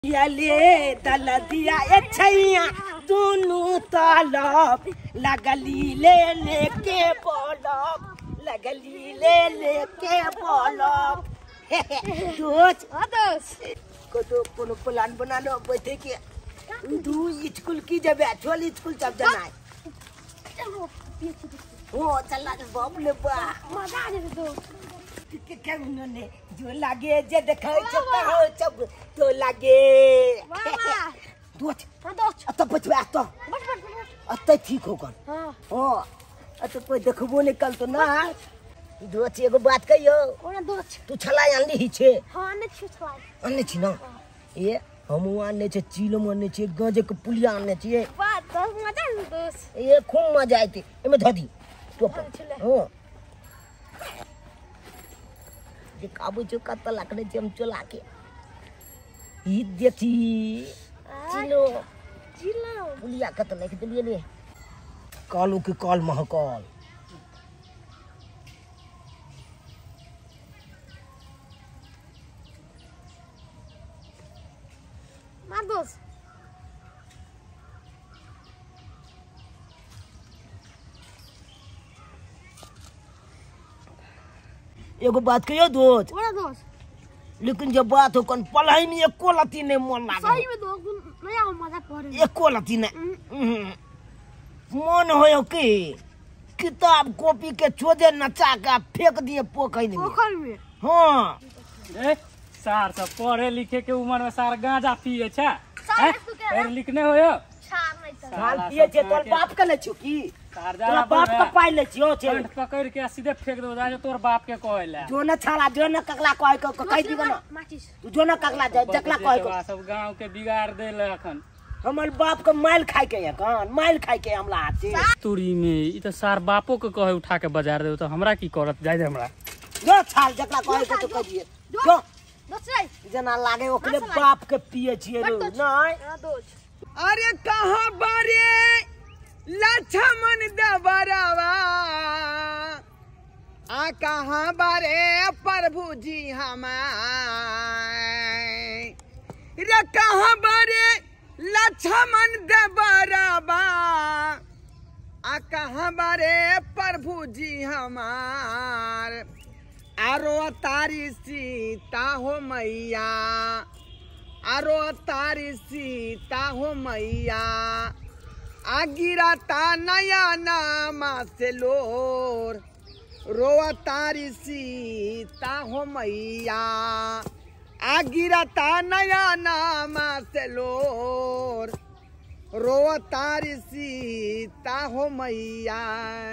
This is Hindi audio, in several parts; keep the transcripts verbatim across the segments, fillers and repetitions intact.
ले दल दिया छैया दोनों तालब लगली ले लेके बोलब लगली ले लेके बोलब दोस्त दोस्त को तो कोनो प्लान बना लो बैठे के दू स्कूल की जब छोल स्कूल सब जाना है ओ चला बाप ले बा मजा आ दोस्त के के उन्होंने जो लागे जे देखाय छता हो सब तो लागे वाह दोस्त दोस्त अत बचवा तो बस बस अत ठीक हो गन हां ओ अत कोई देखबो नहीं कल तो ना दोस्त एगो बात कहियो कोन दोस्त तू छला आनली ही छे हां आने छी छला आने छी ना ये हम आने छे चिलो आने छे गजे के पुलिया आने छे वाह तो मजा आ दोस्त ये खूब मजा आईती एमे धदी तो हां जे काबू जो कत लकड़े जम चला के ई देती चिलो चिलो पुलिया कत लेके दिलिए ले कालू के काल महकाल मार दोस्त एगो बात कहियो दोस्त बड़ा दोस्त लेकिन जब बात हो कन पढ़ाई में एको लती नहीं मन लागे सही में दोस्त नया मजा पढ़े एको लती नहीं मन होयो कि किताब कॉपी के छोदे नचा के फेंक दिए पोखर में पोखर में हां ए सार सब पढ़े लिखे के उम्र में सार गांजा पिए छ पढ़ लिखने होयो सार नहीं साल पिए छे तोर बाप के ले छुकी सार जा बाप का पाई ले छियो छे कंठ पकड़ के सीधे फेंक दो जा तोर बाप के कहला जो न छाला जो न ककला कह के कह दिबो ना तू जो न ककला जकला कह के सब गांव के बिगाड़ देले अखन हमर बाप के माइल खाई के है कौन माइल खाई के हमला आते तुरी में ई त सार बापो के कहे उठा के बाजार दे तो हमरा की करत जाय दे हमरा जो छाल जकला कह के तो कह दिए जो जना लागे ओकरे बाप के पिए छिए रे नहीं अरे कहां बारे लक्ष्मण देवरवा आ कहां बारे प्रभु जी हमार रे कहां बारे लक्ष्मण देवरवा आ कहां बारे प्रभु जी हमार आरो तारी सीता हो मैया आरो तारी सीता हो मैया आ गिराता नया नामा से लोर रोआ तारी सीता हो मैया आ गिराता नया नामा से लोर रोआ तारी सीता हो मैया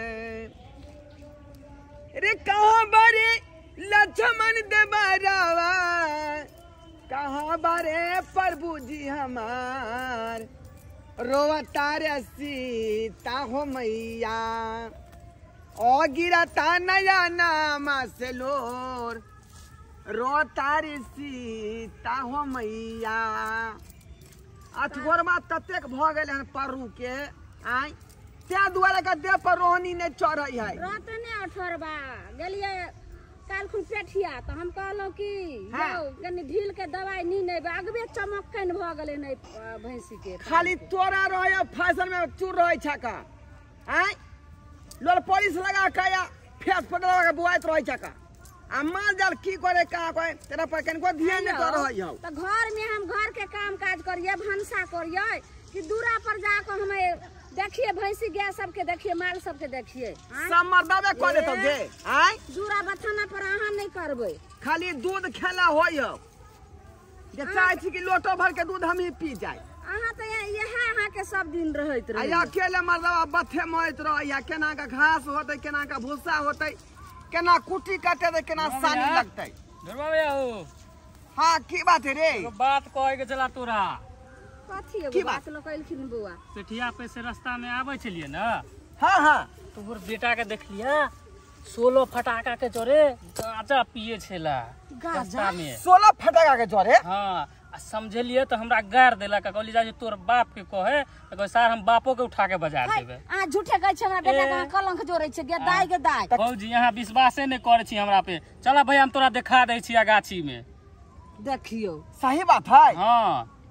रे कहाँ बारे लक्ष्मण देवरवा कहाँ बारे प्रभु जी हमार रोआ तारे सीता हो मैया ओ गिरता नया नामा से लोर रो तारी सीता हो मैया अठगोरमा ततेक भ गेल हन परु के आई त्या दुआरे का देह पर रोहनी ने चढ़ई है रतने अठरबा गेलिए काल खुन पेठिया त हम कहलो कि जाओ कनी ढील के दवाई नी नै अगबे चमकन भ गेले नै भैंसी के खाली तोरा रहे फैशन में चूर रहे छका आई लोल पुलिस लगा के या फेस पकड़ा के बुआइत रहे छका आ माल जाल की करे का करे तेरा पर कनको ध्यान न कर रही हो त घर में हम घर के काम काज करिए भंसा करिए कि दूरा पर जा के हमें देखिए भैंसी गाय सबके देखिए माल सबके देखिए सब मर्दावे करे तो गे आई दूरा बथाना पर अहां नहीं करबे खाली दूध खेला होयो जे चाहे छी कि लोटो भर के दूध हम ही पी जाए अहां त यह अहां के सब दिन रहत रहे आ अकेले मर्दावा बथे मोइत रहया केना का घास होतै केना का भूसा होतै केना कुटी काटे दे केना सानी लगतै धरवा भैया हो हां की बात है रे बात कहे के चला तोरा कथी एगो बात लकैलखिन बुआ सेठिया पे से रास्ता में आबै छलिए ना हां हां तोहर बेटा के देखलिया सोलह फटाका के जोरे गांजा पिए छला रास्ता में सोलह फटाका के जोरे हां समझलिए तो हमरा गार देला का कहली जा तोर बाप के कहे तो सर हम बापो के उठा के बाजार देबे आ झूठे कहै छ हमरा बेटा के कलंक जोरै छ गे दाई गे दाई भौजी यहां विश्वासे नै करै छी हमरा पे चला भैया हम तोरा दिखा दै छी गाछी में देखियो सही बात है। हाँ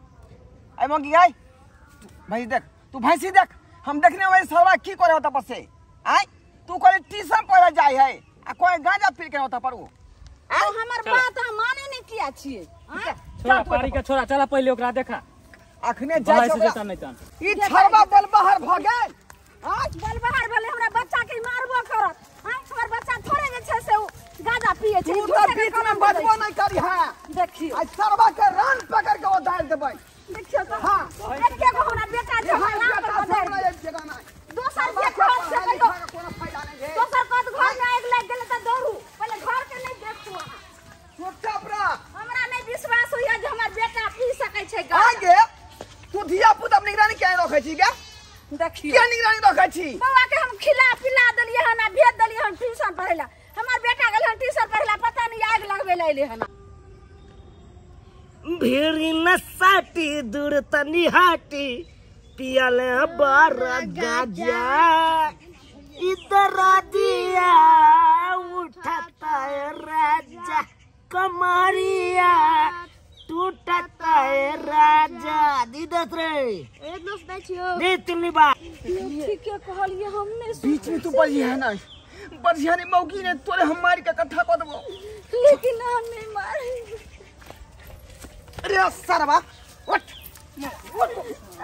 आई मोगी आई भाई देख तू भैंसी देख हम देखने वाले सरवा की करे होता पर से आई तू करे ट्यूशन पढ़े जाय है आ कोई गांजा पी के होता पर वो तो हमर बात हम माने नहीं किया छिए छोरा पारी के छोरा चला पहले ओकरा देखा अखने जाय से जता नहीं तन ई छरवा बल बाहर भ गेल आज बल बाहर भेले हमरा बच्चा के मारबो करत हां हमर बच्चा थोड़े जे छै से गाजा पिए छै तू तो बीच में बचबो नहीं करी है देखियो आज सरवा के रान पकड़ के वो डाल देबै देखियो तो हां एके गो हमरा बेटा छै हमरा पर हमरा एक जगह ना दोसर के घर से कहियो कोनो फायदा नहीं है दोसर कत घर में आग लग गेल त दौड़ू पहले घर के नहीं देखू चुपचाप रह हमरा नहीं विश्वास होइया जे हमर बेटा पी सकै छै गाजा आगे तू धिया पुता निगरानी क्या रखे छी के देखियो क्या निगरानी रखे छी बउआ के हम खिला पिला देलिए हन आ भेज देलिए हन ट्यूशन पढ़ेला हमर बेटा गेल हन ट्यूशन पढ़ेला पता नहीं आग लगबे ले अइले हन भेरी नसाटी दूर तनी हाटी पियाले बार गाजा इधर दिया उठाता है राजा कमरिया टूटता है राजा दीदत रे एक दोस्त नहीं छियो दे तुमनी बा ठीक है कहलिए हमने बीच में तू पड़ी है ना बढ़िया ने मौगी ने तोरे हमारी का कट्ठा कर देबो लेकिन हम नहीं मारे अरे सरवा उठ उठ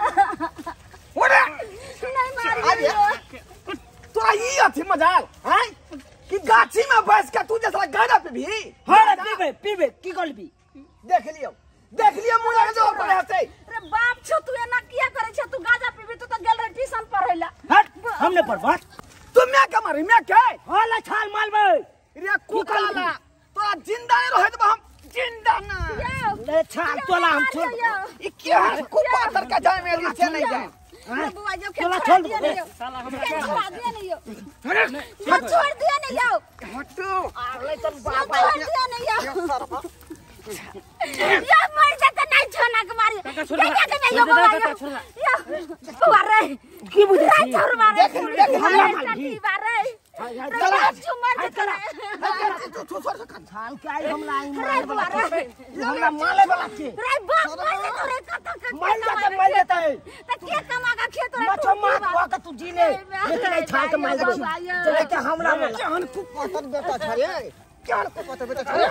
नहीं मारे तोरा ई अथी मजाल हैं कि गाछी में बैठ के तू जैसा गाना पे भी हां पीबे पीबे की करबी देख लियो देख लियो मुंह लगे जोर पड़े हसे अरे बाप छो तू एना किया करे छ तू गाजा पीबी तू तो गेल रे ट्यूशन पढ़ेला हट हमने पढ़वा तू मैं का मारी मैं के होला छाल मालबे रे कुकाला तोरा जिंदा नहीं रहे तो हम जिंदा ना ले छाल तोला हम छोड़ ई क्या कुपा तर का जाए मेरी से नहीं जाए अरे बुआ जो चला छोड़ छोड़ दिया दे। नहीं साला हम छोड़ दिया नहीं यो अरे मत छोड़ दिया नहीं यो हटो अरे तन बाप छोड़ दिया नहीं यो या मर जाता नहीं छोना के मारी काका छोड़ दे, के छोड़ यो दे, बुआ काका यो छोड़ दे। या बुआ रे की बुझे नहीं छोड़ मारे देख, देख, हमला हमला मारी बारे चला। चुमन करे तू तू छोड़ सक छाल के आई हम लाई रे बुआ रे हमरा माले वाला के रे बाप मार दे तोरे कत कत माल जाते माल देता है त के कमा का खेत रे मछो मार हुआ के तू जीने लेकिन आई छाल के माल दे चले के हमरा वाला जान कुपा तर बेटा छरे क्या कुपा तर बेटा छरे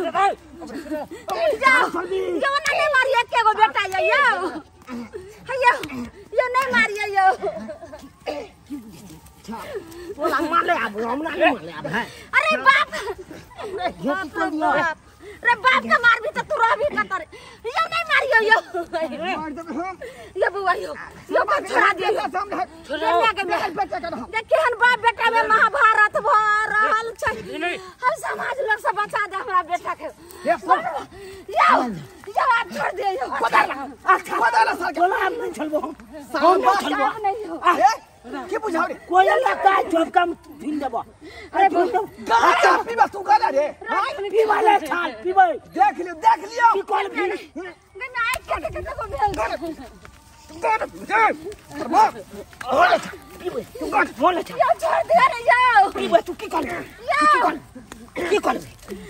जाओ यो ना नहीं मारिए के गो बेटा यो यो हयो यो नहीं मारिए यो बोला माले अब हमरा नहीं माले अब है अरे बाप घेत कर दिया रे बाप का मार भी तो तू रह भी कतर यो नहीं मारियो यो मार दे हम यो बुआ यो यो को छोड़ा दे छोड़ा के देखिए हन बाप बेटा में महाभारत भ रहल छै हम समाज लोग से बचा दे हमरा बेटा के ये यो यो आप छोड़ दे यो अच्छा बदला सर बोला हम नहीं चलबो हम चलबो नहीं हो के बुझाव रे कोई लगता है जब कम फिर देबो अरे फिर दो गाता पीबा तू गाला रे पी वाले छाल पीबे देख लियो देख लियो की कॉल भी गना आई के के को भेल गाना दे परबा ओले पीबे तू गाट बोले छाल यो छोड़ दे रे यो पीबे तू की कॉल की कॉल की कॉल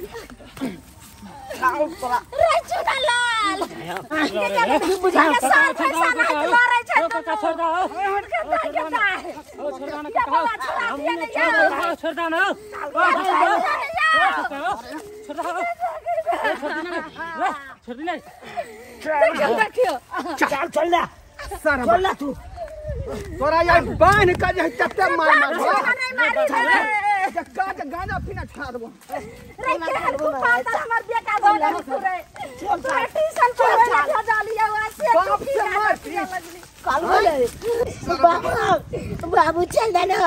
खाओ तोरा रे चुना लाल की बुझा साल पैसा नहीं लड़ै छै तो काका छोड़ दो हट के ता के ता ओ छोड़ दो ना ये बाबा छोड़ा दिया नहीं छोड़ यो दो छोड़ दो ना छोड़ दो छोड़ दे छोड़ दे देखियो चल चल ले सर चल ले तू तोरा यार बांध का जे तत्ते मार मार नहीं मारी रे जक्का के गाना पीना छा देबो रे के हर को पाता हमर बेटा बोले रे तोरा ट्यूशन पढ़े ला भेजा लिया वैसे बाप से मार कल बोले बाबू बाबू चल दे ना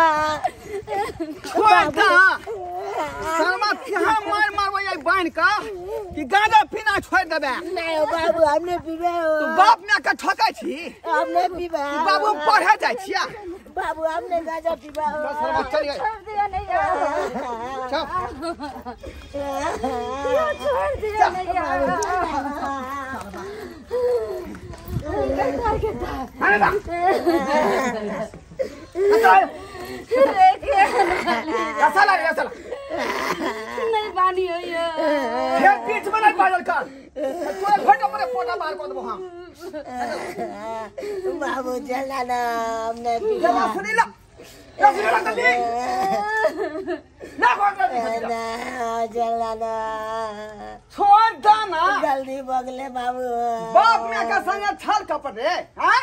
खोटा शर्मा कहां मार मारबो ये बांध का कि गाना पीना छोड़ देबे नहीं बाबू हमने पीबे तू बाप ने का ठका छी हमने पीबे बाबू पढ़े जाय छिया बाबू हमने गाजा पीबे शर्मा चल गए छोड़ दिया नहीं यो चल यो छोड़ दिया नहीं यो अरे बा रे के ऐसा लग ऐसा नहीं बांध बानी है ये ये बीच में नहीं पागल कर तोरे फोटो पर फोटो मार कर देबो हम बाबू चला ना हमने जरा सुनी ला ना सुनी ला जल्दी ना बोल ना चला ना छोड़ दो ना जल्दी बगले बाबू बाप में का संग छल कपट रे हैं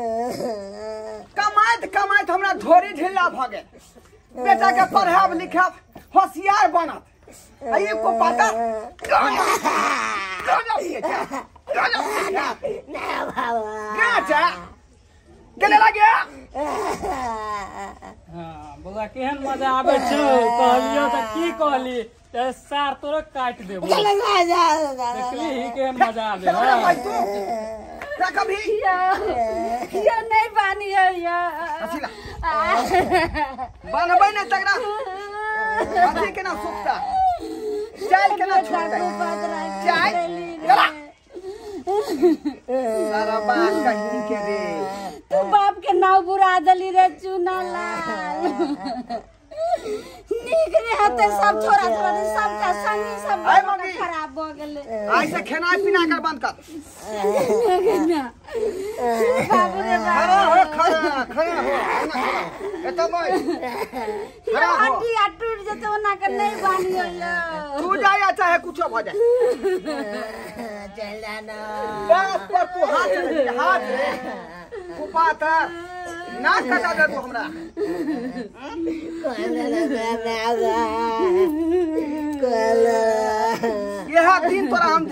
कमाइत कमाइत हमरा धोरी ढिला भ गए बेटा के पढ़ाब लिखाब होशियार बनत आई को पता ना बाबू गाचा गले लगे हाँ बउआ केहन मजा आबे छौ कहलियो त की कहली ते सार तोरे काट देबो चल जा जा देखली ही केहन मजा आबे चल भाई तू ना कभी ये नहीं बानी है ये असीला बनबै न तगड़ा अथी के ना सुखता चाय के ना छोड़ता चाय गला सारा बात कहीं के रे तू बाप के नाव बुरा दली रे चुना लाल नीक रे हते सब छोरा छोरा सब का संगी सब आय मम्मी खराब हो गेले ऐसे खाना पीना कर बंद कर बाबू रे खड़ा हो खड़ा खड़ा हो ए तो भाई खड़ा हो हड्डी टूट जते ओना के नहीं बानी है तू जाया चाहे कुछ हो जाए चला ना बाप पर तू हाथ रे हाथ रे कुपात ना कटा दे तू हमरा कोला ना कोला यह दिन तोरा हम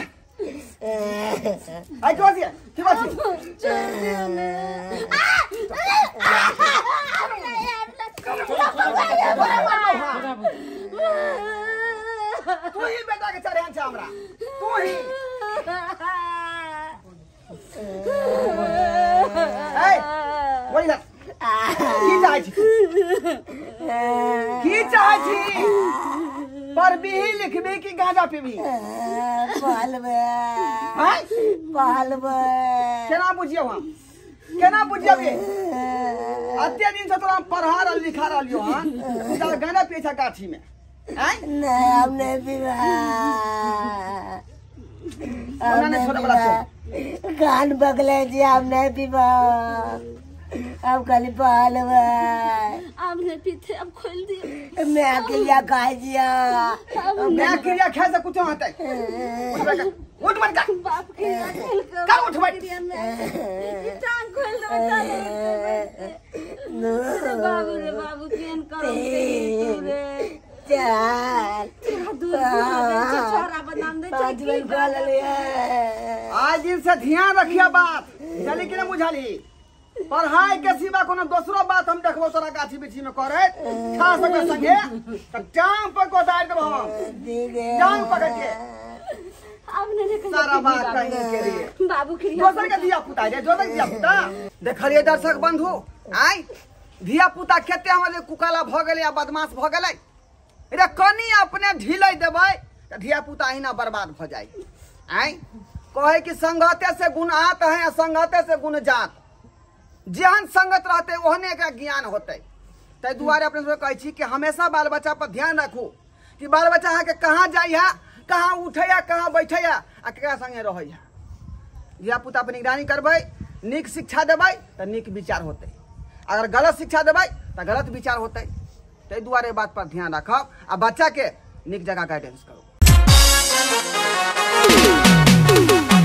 आई तो दिया की बात तू ही बेटा के चढ़े छ हमरा तू ही ए वही ना की चाहे छी की चाहे छी पर भी लिखबे की गांजा पीबी पालबे हां पालबे केना बुझियो हम केना बुझियो बे अत्ते दिन से तोरा पढ़ा रह लिखा रहलियो हां जा गाना पीछा गाठी में हैं नहीं हमने पीबा हमने छोटा बड़ा कान बगले जी हमने पीबा अब कल पालबे अब ने पीछे अब खोल दियो मैं अकेला खा दिया मैं क्रिया खा से कुछ होता है उठ मत कर बाप के खेल कर कर उठ मत टांग खोल दो बाबू रे बाबू केन करो रे चार छोरा बदनाम दे पांच मिनट बोल लिया आज दिन से ध्यान रखिया बात चली कि ना बुझाली पढ़ाई के सिवा कोनो दूसरो बात हम देखबो तोरा गाछी बिछी में करे खा सके संगे त टांग पर को दार देबो टांग पकड़ के अब ने सारा बात कहीं के रे बाबू के दोसर के दिया पुता रे दोसर के दिया पुता देखलिए दर्शक बंधु आई धिया पुता केते हमरे कुकाला भ गेले या बदमाश भ गेले रे कनी अपने ढिलै देबै त धिया पुता ही ना बर्बाद भ जाई आई कहे कि संगते से गुण आत है संगते से गुण जात जेहन संगत रहते ओहने का ज्ञान होते तै दुआरे अपने से कहै छी कि हमेशा बाल बच्चा पर ध्यान रखू कि बाल बच्चा अहाँ के कहाँ जाइ है कहाँ उठे या कहाँ बैठे या आ केकरा संगे रहै है धिया पुता पर निगरानी करबै नीक शिक्षा देबै त नीक विचार होते अगर गलत शिक्षा देबै त गलत विचार होते तै दुआरे बात पर ध्यान रखब आ बच्चा के नीक जगह गाइडेंस करू।